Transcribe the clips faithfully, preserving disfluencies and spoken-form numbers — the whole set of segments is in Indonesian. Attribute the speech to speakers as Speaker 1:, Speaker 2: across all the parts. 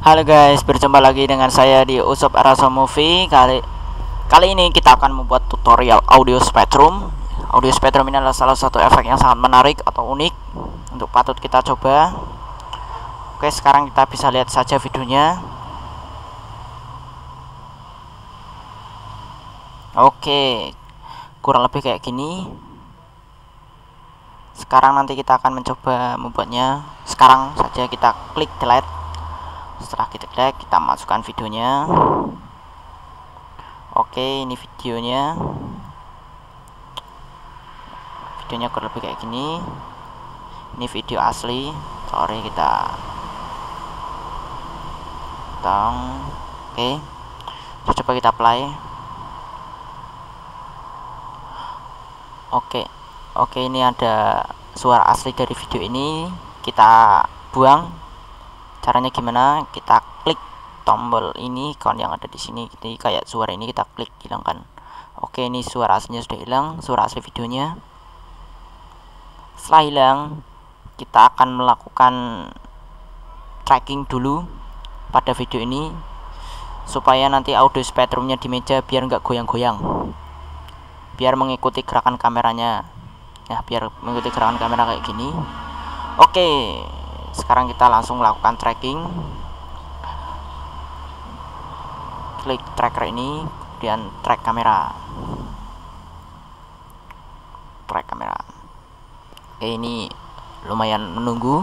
Speaker 1: Halo guys, berjumpa lagi dengan saya di Usop Araso Movie. Kali kali ini kita akan membuat tutorial audio spectrum. Audio spectrum ini adalah salah satu efek yang sangat menarik atau unik untuk patut kita coba. Oke, sekarang kita bisa lihat saja videonya. Oke, kurang lebih kayak gini. Sekarang nanti kita akan mencoba membuatnya. Sekarang saja kita klik delete. Setelah kita klik, kita masukkan videonya. Oke, ini videonya. Videonya kurang lebih kayak gini. Ini video asli. Sorry, kita tong. Oke, coba kita play. Oke, oke ini ada suara asli dari video ini. Kita buang. Caranya gimana? Kita klik tombol ini ikon yang ada di sini. Jadi kayak suara ini kita klik hilangkan. Oke, ini suara aslinya sudah hilang, suara asli videonya. Setelah hilang, kita akan melakukan tracking dulu pada video ini supaya nanti audio spektrumnya di meja biar nggak goyang-goyang. Biar mengikuti gerakan kameranya. Ya, biar mengikuti gerakan kamera kayak gini. Oke. Sekarang kita langsung lakukan tracking. Klik tracker ini, kemudian track kamera. Track kamera. Oke, ini lumayan menunggu.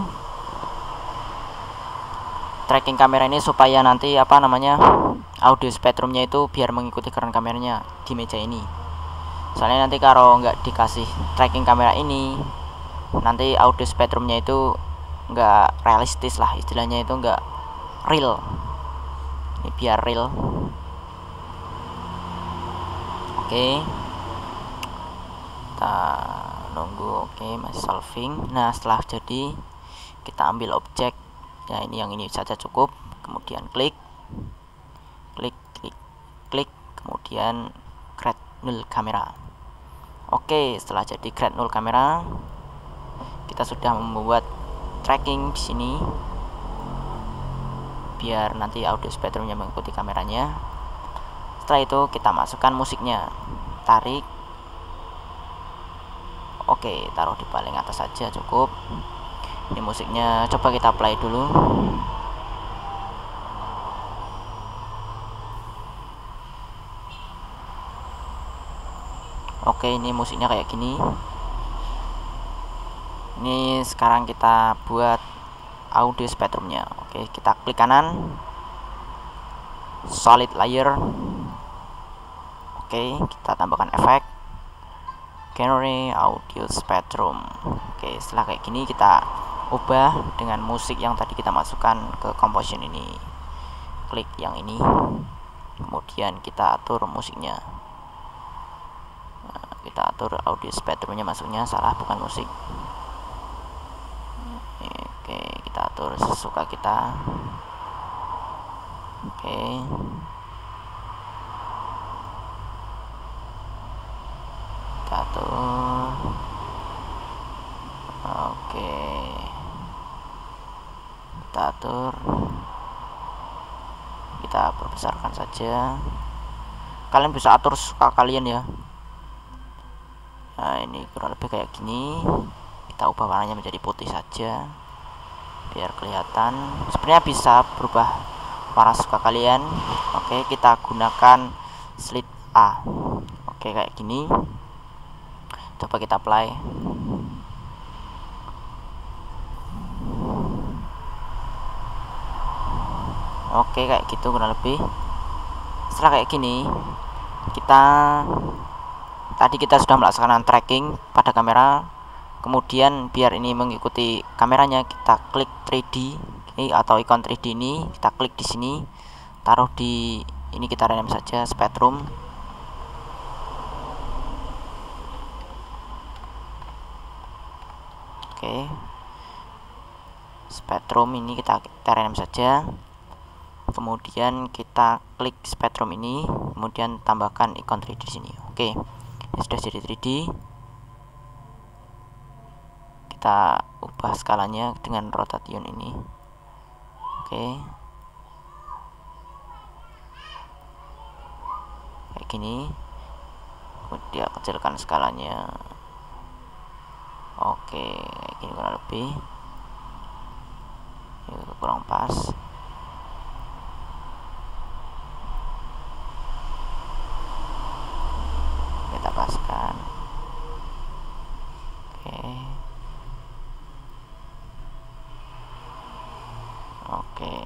Speaker 1: Tracking kamera ini supaya nanti apa namanya audio spektrumnya itu biar mengikuti gerakan kameranya di meja ini. Soalnya nanti kalau nggak dikasih tracking kamera ini, nanti audio spektrumnya itu nggak realistis lah, istilahnya itu nggak real. Ini biar real. Oke, kita nunggu. Oke, masih solving. Nah, setelah jadi kita ambil objek ya, ini yang ini saja cukup. Kemudian klik klik klik klik kemudian grade null kamera. Oke, setelah jadi grade null kamera, kita sudah membuat tracking di sini biar nanti audio spektrumnya mengikuti kameranya. Setelah itu kita masukkan musiknya, tarik. Oke, taruh di paling atas saja cukup. Ini musiknya, coba kita play dulu. Oke, ini musiknya kayak gini. Ini sekarang kita buat audio spektrumnya. Oke, kita klik kanan, solid layer. Oke, kita tambahkan efek genre audio spectrum. Oke, setelah kayak gini kita ubah dengan musik yang tadi kita masukkan ke composition ini. Klik yang ini, kemudian kita atur musiknya. Nah, kita atur audio spektrumnya masuknya, salah, bukan musik. Oke, kita atur sesuka kita. Oke, kita atur. Oke, kita atur. Kita perbesarkan saja. Kalian bisa atur suka kalian ya. Nah, ini kurang lebih kayak gini. Kita ubah warnanya menjadi putih saja biar kelihatan. Sebenarnya bisa berubah warna suka kalian. Oke, kita gunakan slit A. Oke, kayak gini. Coba kita play. Oke, kayak gitu kurang lebih. Setelah kayak gini, kita tadi kita sudah melaksanakan tracking pada kamera. Kemudian biar ini mengikuti kameranya, kita klik tiga D ini, atau ikon tiga D ini kita klik di sini, taruh di ini, kita rename saja spectrum. Oke, spectrum ini kita kita rename saja. Kemudian kita klik spectrum ini, kemudian tambahkan ikon tiga D di sini. Oke, ini sudah jadi tiga D. Kita ubah skalanya dengan rotation ini. Oke, kayak gini, kemudian kecilkan skalanya. Oke, kayak gini kurang lebih. Ini kurang pas. Kita paskan. Oke. Oke.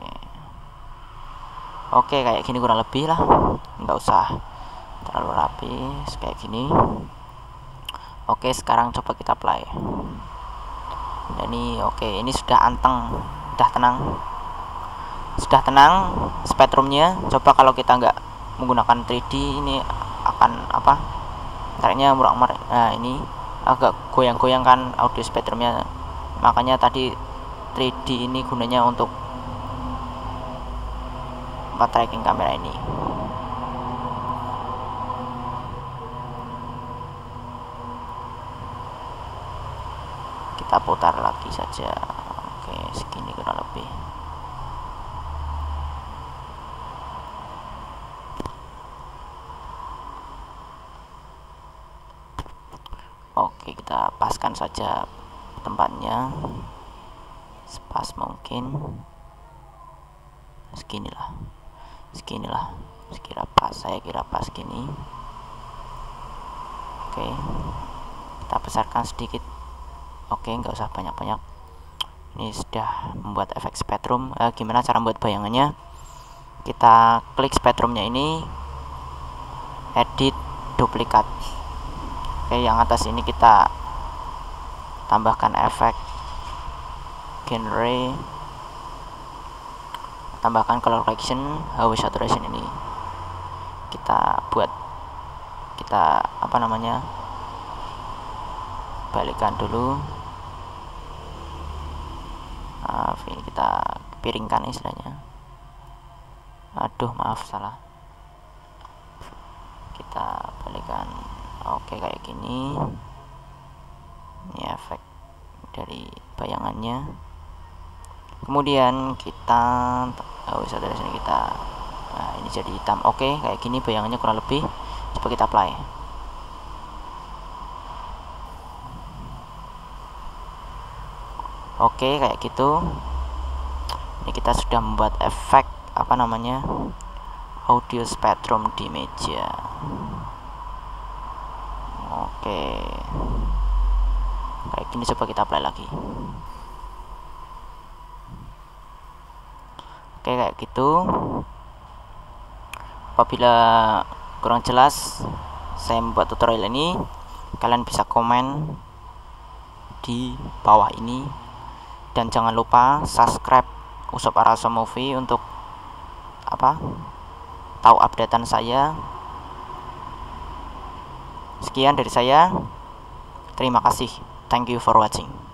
Speaker 1: Oke, kayak gini kurang lebih lah. Nggak usah terlalu rapi, kayak gini. Oke, sekarang coba kita play. Nah, ini oke, ini sudah anteng, sudah tenang, sudah tenang spektrumnya. Coba kalau kita nggak menggunakan tiga D, ini akan apa? Tareknya murak-murak. Nah, ini agak goyang-goyang kan audio spektrumnya. Makanya tadi tiga D ini gunanya untuk apa, tracking kamera ini. Kita putar lagi saja. Oke, segini kurang lebih. Oke, kita paskan saja tempatnya sepas mungkin. Seginilah, seginilah, sekira pas, saya kira pas gini. Oke, kita besarkan sedikit. Oke, nggak usah banyak-banyak. Ini sudah membuat efek spektrum. Eh, gimana cara membuat bayangannya? Kita klik spektrumnya ini, edit duplikat. Oke, yang atas ini kita tambahkan efek genre, tambahkan color correction, hue saturation. Ini kita buat, kita apa namanya, balikkan dulu. Maaf, ini kita piringkan istilahnya. Aduh, maaf, salah. Kita balikkan. Oke, kayak gini. Ini efek dari bayangannya. Kemudian kita oh, bisa dari sini kita, nah, ini jadi hitam. Oke, kayak gini bayangannya kurang lebih. Coba kita play. Oke, kayak gitu. Ini kita sudah membuat efek apa namanya, audio spektrum di meja. Oke, kayak gini. Coba kita play lagi. Oke, kayak gitu. Apabila kurang jelas saya membuat tutorial ini, kalian bisa komen di bawah ini. Dan jangan lupa subscribe Usop Araso Movie untuk apa, tahu updatean saya. Sekian dari saya. Terima kasih. Thank you for watching.